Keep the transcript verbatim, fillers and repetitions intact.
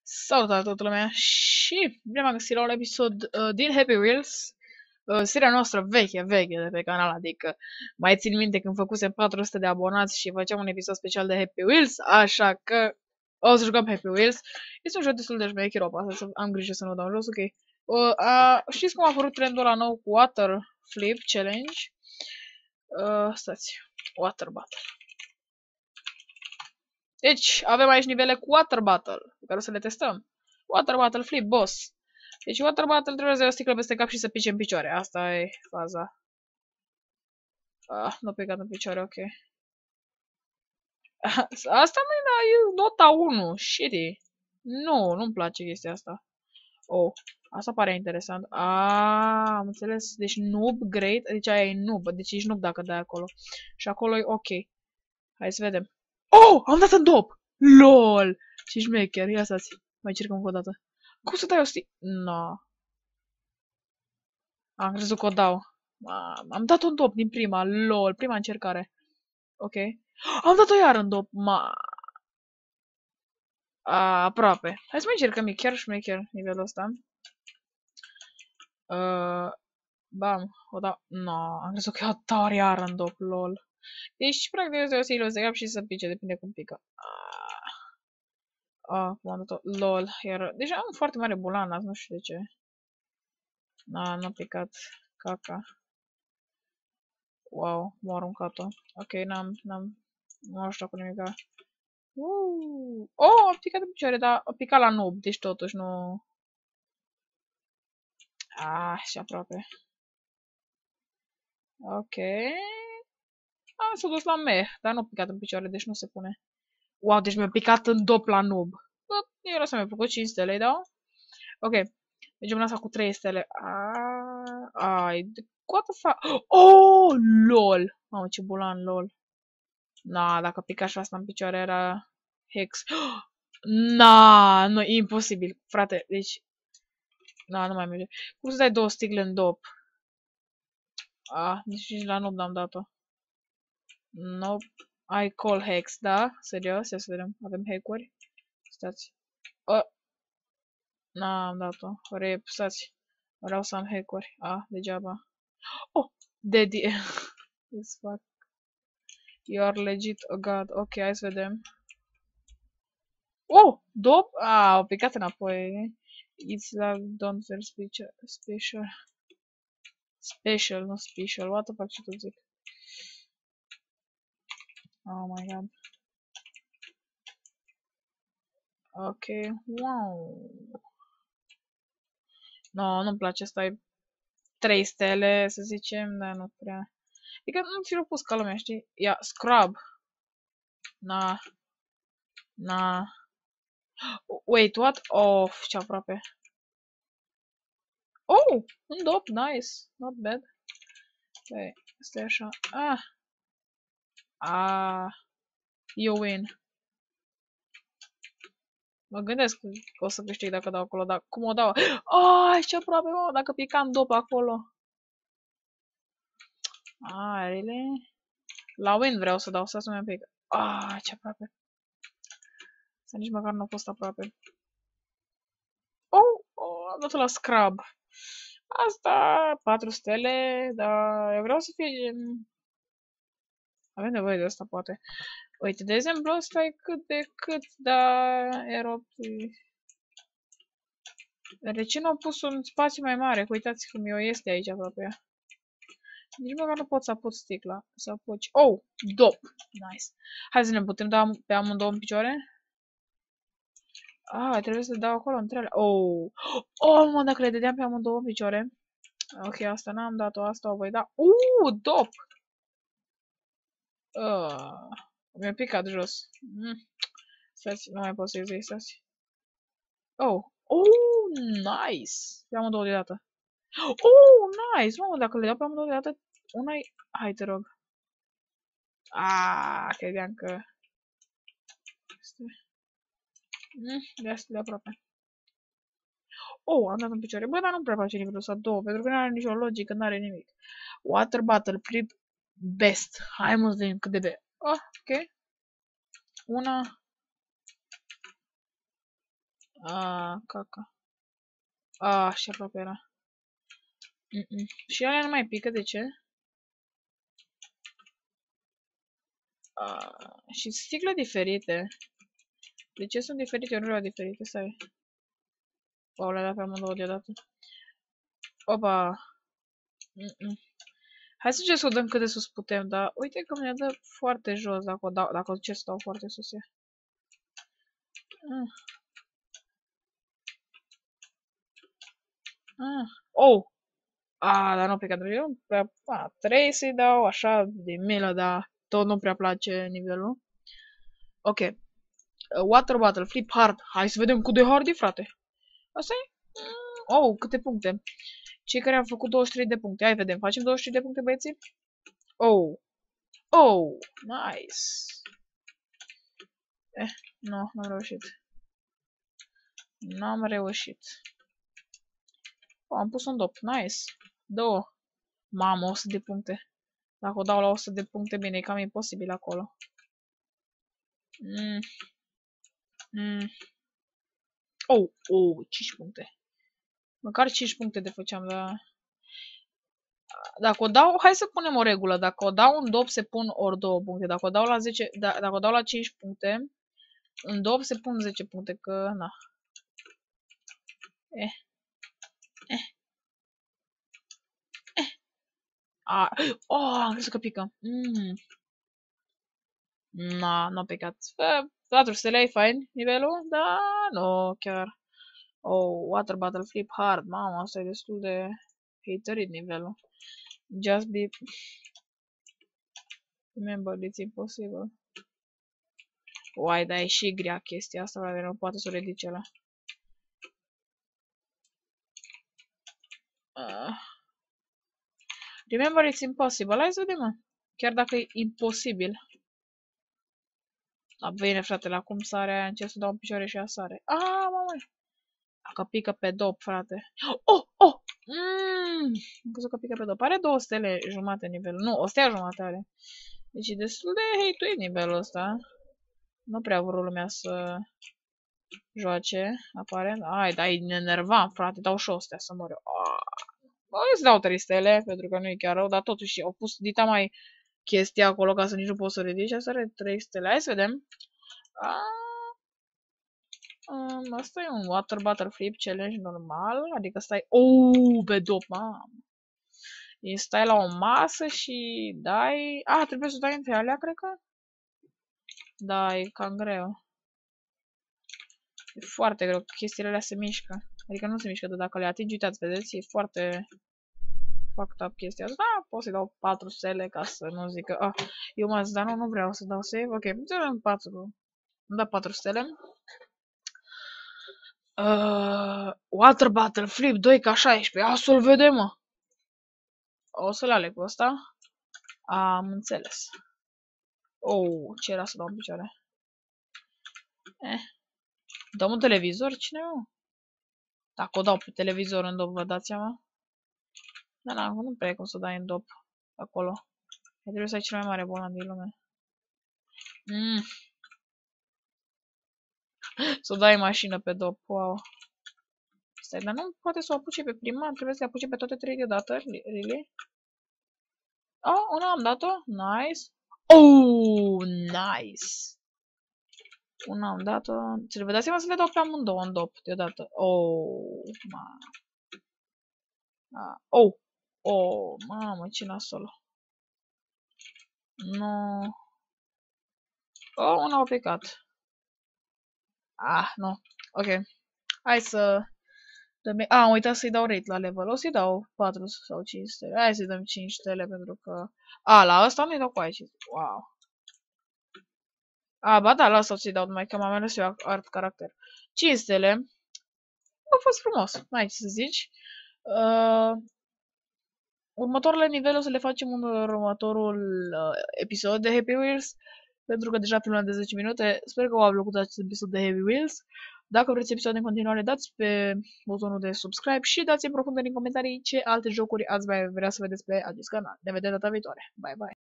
Salutare toată lumea și bine am găsit la un episod uh, din Happy Wheels, uh, seria noastră veche, veche de pe canal, adică mai țin minte când făcusem patru sute de abonați și făceam un episod special de Happy Wheels, așa că o să jucăm Happy Wheels. Este un joc destul de șmecher, o pasă, să am grijă să nu dau jos, ok. Uh, a, știți cum a apărut trendul ăla nou cu Water Flip Challenge? Uh, stați, Water Battle. Deci, avem aici nivele cu Water Battle, pe care o să le testăm. Water Battle Flip Boss. Deci Water Battle trebuie să iei o sticlă peste cap și să pice în picioare. Asta e faza. Ah, nu a picat în picioare, ok. Asta nu e nota unu, shitty. Nu, nu-mi place chestia asta. Oh, asta pare interesant. Ah, am înțeles. Deci noob, great, deci aia e noob. Deci ești noob dacă dai acolo. Și acolo e ok. Hai să vedem. Oh, am dat în dop! LOL! Ce șmecher, ia stați. Mai încercăm încă o dată. Cum să dai o sti... No. Am crezut că o dau. Am dat un dop din prima, lol, prima încercare. Ok. Am dat-o iar în dop, ma. A, aproape. Hai să mai încercăm, e chiar șmecher nivelul ăsta. Uh, bam, o dau... No, am crezut că o dau iar în dop, lol. Deci, practic, o să iei de cap și să pice, depinde cum pică. Ah, cum am dat-o, lol, iar... Deja am foarte mare bulan azi, nu știu de ce. Na, n-a picat caca. Wow, m-a aruncat-o. Ok, n-am, n-am, nu am ajutat cu nimica. Uh. Oh, a picat în picioare, dar a picat la noob, deci totuși nu... Ah, și aproape. Ok. Am s-a dus la meh, dar nu a picat în picioare, deci nu se pune. Wow, deci mi-a picat în dop la noob. Era să mi-a făcut cinci stele, îi dau? Ok. Mergem în asta cu trei stele. Ai, what the fuck? Oh, lol. Mamă, ce bulan, lol. Na, dacă pica și asta în picioare era hex. Na, nu, e imposibil, frate, deci... Na, nu mai merge. Cum să dai două sticle în dop? Ah, nici, nici la noob n-am dat-o. Nope. I call hex, da? Serios? Ia să vedem. Avem hack-uri? Stați. Oh. N-am dat-o. Rep, stați. Vreau să am hack-uri. Ah, degeaba. Oh! Daddy. This fuck. You are legit a god. Ok, hai să vedem. Oh! Dop? Ah, au picat înapoi. It's like don't very special. Special. Special, nu special. What the fuck ce tot zic? Oh my god. Ok. Wow. No, nu-mi place asta. E trei stele, să zicem, dar nu prea. Adică nu ți-l-a pus ca lumea, știi? Ia, scrub. Na. Na. Wait, what? Oh, ce aproape. Oh, un dop, nice. Not bad. Stai, stai așa. Ah. Ah. You win. Mă gândesc că o să câștig dacă dau acolo, dar cum o dau? Ah, ce aproape, mă, dacă picam dop acolo. Ah, really? La win vreau să dau, să să-mi pic. Ah, ce aproape. Să nici măcar nu a fost aproape. Oh, oh, am dat la scrub. Asta, patru stele, dar eu vreau să fie gen... Avem nevoie de asta, poate. Uite, de exemplu, ăsta e cât de cât, dar era... De ce nu au pus un spațiu mai mare? Uitați cum eu este aici aproape. Nici măcar nu pot să apuc sticla. Să apuci. Oh! Dop! Nice. Hai să ne putem da pe amândouă în picioare? Ah, trebuie să dau acolo între ele. Oh! Oh, mă, dacă le dădeam pe amândouă în picioare. Ok, asta n-am dat-o, asta o voi da. Uh, dop! Uh, mi-a picat jos. Mm. Stați, nu mai pot să iei, stați. Oh! Oh, nice! Pe amândouă deodată. Oh, nice! Mamă, dacă le dau pe amândouă deodată, una-i... Hai, te rog. Ah, credeam că... Este... Mm, destul de aproape. Oh, am dat în picioare. Bă, dar nu prea face nivelul ăsta două, pentru că nu are nicio logică, nu are nimic. Water Battle, Flip Best. Hai mă să vedem cât de de... Oh, ok. Una. A, caca. A, și aproape era. Mm -mm. Și alea nu mai pică, de ce? A, și sticle diferite. De ce sunt diferite oruri diferite? Stai. Wow, le-a dat pe amândouă deodată. Opa. Mm -mm. Hai să încerc să o dăm cât de sus putem, dar uite că mi-a dă foarte jos dacă o, dau, dacă o cer să dau foarte sus. Mm. Mm. Oh! Ah, dar nu pe cadru. Eu prea... A, trei să-i dau așa de milă, dar tot nu prea place nivelul. Ok. Uh, water Battle, Flip Hard. Hai să vedem cât de hard e, frate. Asta e? Mm. Oh, câte puncte. Cei care au făcut douăzeci și trei de puncte. Hai, vedem. Facem douăzeci și trei de puncte, băieții? Oh. Oh. Nice. Eh, nu, no, n-am reușit. N-am reușit. Oh, am pus un dop. Nice. Două. Mamă, o sută de puncte. Dacă o dau la o sută de puncte, bine, e cam imposibil acolo. Mm. Mm. Oh, oh, cinci puncte. Măcar cinci puncte de făceam, dar... Dacă o dau, hai să punem o regulă. Dacă o dau în dop, se pun ori două puncte. Dacă o dau la zece, da, dacă o dau la cinci puncte, în dop se pun zece puncte, că na. Eh. Eh. Eh. A, oh, am crezut că pică. Mm. Na, nu a picat. patru stele e fain nivelul, dar nu chiar. Oh, Water Battle Flip Hard. Mamă, asta e destul de haterit nivelul. Just be... Remember, it's impossible. Uai, dar e și grea chestia asta, frate, nu poate să o ridice ăla. Uh. Remember, it's impossible. Hai să vedem, mă. Chiar dacă e imposibil. Da, bine, frate, la cum sare aia, încerc să dau în picioare și ea sare. Ah, mamă! Dacă pică pe dop, frate. Oh, oh! Mmm! Am crezut că pică pe dop. Are două stele jumate nivelul. Nu, o stea jumate are. Deci e destul de hate-uit nivelul ăsta. Nu prea vrut lumea să joace, aparent. Ai, dar e enervant, frate. Dau și o stea să mor eu. Bă, îți dau trei stele, pentru că nu e chiar rău, dar totuși au pus dita mai chestia acolo ca să nici nu pot să ridici. Asta are trei stele. Hai să vedem. Um, asta e un Water Battle Flip Challenge normal, adică stai... Oh, pe dop, mamă. Stai la o masă și dai... Ah, trebuie să dai între alea, cred că? Da, e cam greu. E foarte greu, chestiile alea se mișcă. Adică nu se mișcă, dar dacă le atingi, uitați, vedeți, e foarte... fucked up chestia asta. Da, pot să-i dau patru stele ca să nu zică... Ah, eu m-ați dar nu, nu vreau să dau save. Ok, îmi dăm patru. Îmi da patru stele. Uh, Water Battle Flip doi K șaisprezece. Ia să-l vedem, mă. O să-l aleg cu ăsta. Am înțeles. Oh, ce era să dau în picioare? Eh. Dăm un televizor? Cine mă? Dacă o dau pe televizor în dop, vă dați seama? Da, da, nu prea e cum să dai în dop acolo. Trebuie să ai cel mai mare volan din lume. Mm. Să dai mașină pe dop, wow. Stai, dar nu poate să o apuce pe prima, trebuie să le apuce pe toate trei deodată, really? Oh, una am dat-o, nice. Oh, nice. Una am dat-o, ți-l vă dați seama să le dau pe amândouă în dop deodată. Oh, ma. Ah. Oh, oh, mamă, ce nasol. Nu. Oh, una a picat. Ah, nu. Ok. Hai să... Ah, am uitat să-i dau rate la level. O să-i dau patru sau cinci stele. Hai să-i dăm cinci stele pentru că... A, la ăsta nu-i dau cu aici. Wow. A, ba da, la asta o să-i dau numai că m-am ales eu art caracter. cinci stele. A fost frumos. N-ai ce să zici. Uh, următoarele nivele o să le facem în următorul uh, episod de Happy Wheels. Pentru că deja filmăm de zece minute. Sper că v-a plăcut acest episod de Happy Wheels. Dacă vreți episoade în continuare, dați pe butonul de subscribe și dați-mi profundări în comentarii ce alte jocuri ați mai vrea să vedeți pe acest canal. Ne vedem data viitoare. Bye, bye!